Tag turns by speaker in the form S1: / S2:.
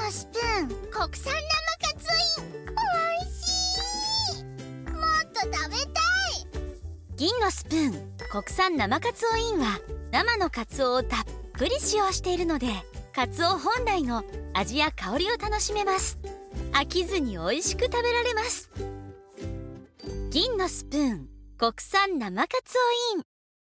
S1: のスプーン国産生カツオイン、おいしい。もっと食べたい。
S2: 銀のスプーン国産生カツオインは生のカツオをたっぷり使用しているので、カツオ本来の味や香りを楽しめます。飽きずに美味しく食べられます。銀のスプーン国産生カツオイン。